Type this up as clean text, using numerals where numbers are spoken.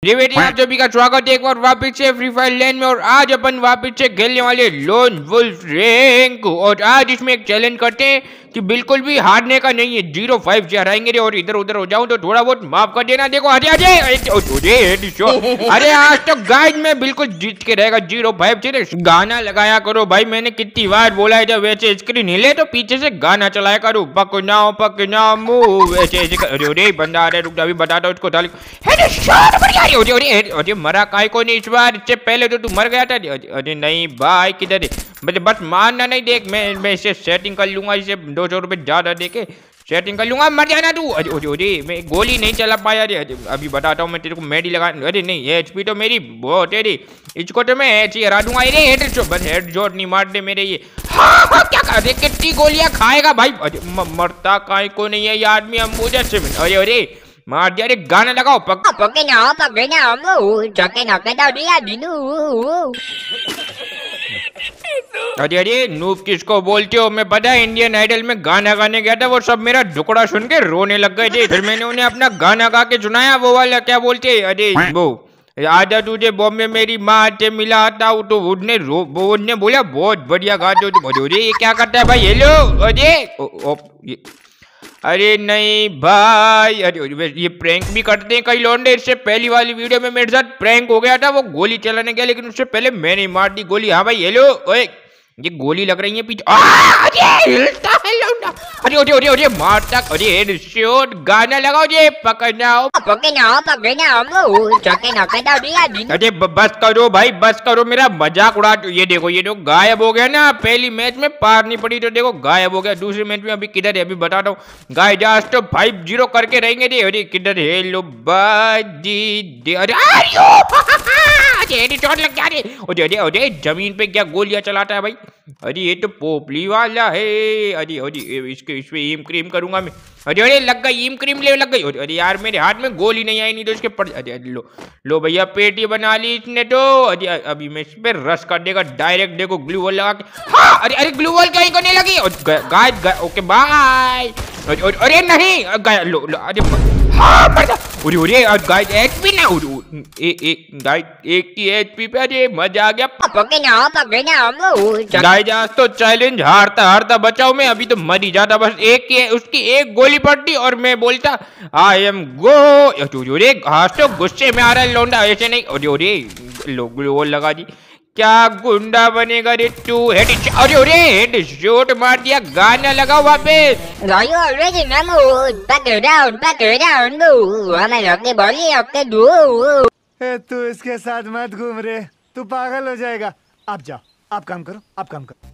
जी बेटे आप सभी का स्वागत है एक बार वापस से फ्री फायर लैंड में। और आज अपन वापस से खेलने वाले लोन वुल्फ रैंक। और आज इसमें एक चैलेंज करते हैं कि बिल्कुल भी हारने का नहीं है, 0-5 से हराएंगे रे। और इधर उधर हो जाऊं तो थोड़ा बहुत माफ कर देना। देखो अरे अरे आज तो गाइस में बिल्कुल जीत के रहेगा 0-5 से। गाना लगाया करो भाई, मैंने कितनी बार बोला है जब वैसे स्क्रीन हिले तो पीछे से गाना चलाया करो। पकनाओ मुंह वैसे। अरे बंदा आ रहा है, रुक जा अभी बताता हूँ उसको। अरे मरा काय को नहीं इस बार, इससे पहले तो तू मर गया था। अरे नहीं भाई किधर है, मुझे बस मारना नहीं। देख मैं इसे सेटिंग कर लूंगा, इसे 200 रुपए ज्यादा देके सेटिंग कर लूंगा। मर जाना तू। अरे मैं गोली नहीं चला पाया रे। अभी बताता हूँ मैं तेरे को मेडी लगा। अरे नहीं एचपी तो मेरी बहुत है रे, इसको तो मैं ऐसे हरा दूंगा। अरे हेडशॉट नहीं मार दे मेरे ये। हाँ क्या कर दे, कितनी गोलियां खाएगा भाई। अरे मरता काय को नहीं है ये आदमी, हम मुझे से। अरे मार दिया रे। गाना लगाओ अरे नूब किसको बोलते हो? मैं पता है इंडियन आइडल में गाना गाने गया था, वो सब मेरा ढुकड़ा सुन के रोने लग गए थे। फिर मैंने उन्हें अपना गाना गा के सुनाया, वो वाला क्या बोलते। अरे वो आजा तुझे बॉम्बे मेरी माँ से मिला आता हूँ, तो उन्होंने बोला बहुत बढ़िया गाते हो तुम। अरे ये क्या करता है भाई? हेलो अरे अरे नहीं भाई। अरे ये प्रैंक भी करते हैं कई लौंडे। इससे पहली वाली वीडियो में मेरे साथ प्रैंक हो गया था, वो गोली चलाने गया लेकिन उससे पहले मैंने मार दी गोली। हाँ भाई हेलो, ओए ये गोली लग रही है पीछे। हिलता है लौंडा। अरे मारता। अरे हेडशॉट। गाना लगाओ ये पकड़ाओ। अरे बस करो भाई बस करो, मेरा मजाक उड़ा। ये देखो गायब हो गया ना। पहली मैच में पार नहीं पड़ी तो देखो गायब हो गया। दूसरी मैच में अभी किधर है अभी बताता हूँ। गाय आज तो 5-0 करके रहेंगे रे। अरे किधर है लो बाजी। अरे चोट लग जा रही। अरे जमीन पे क्या गोलियां चलाता है भाई। अरे ये तो पोपली वाला है। अरे इसके इस पे एम क्रीम करूंगा मैं। अरे लग गई एम क्रीम, ले लग गई। अरे यार मेरे हाथ में गोली नहीं आई, नहीं तो इसके पड़। अरे लो भैया पेटी बना ली इसने तो। अरे अभी मैं इस पे रश कर देगा डायरेक्ट। देखो ग्लू वॉल लगा के। हाँ अरे ग्लू वॉल कहीं को नहीं लगी। गाय ओके बाय। अरे नहीं लो अरे हाँ मर जा। अरे गाइस एचपी ना गाइस एक की एचपी पे। अरे मजा आ गया। गाइस आज तो चैलेंज हारता बचाओ मैं, अभी तो मर ही जाता। बस उसकी एक गोली पड़ती और मैं बोलता आई एम गो। अरे आज तो गुस्से में आ रहा है लौंडा, ऐसे नहीं। अरे लो लगा दी। क्या गुंडा बनेगा रे तू। अरे हेडशॉट मार दिया। गाना लगाओ वापस। तू इसके साथ मत घूम रे, तू पागल हो जाएगा। आप जाओ, आप काम करो।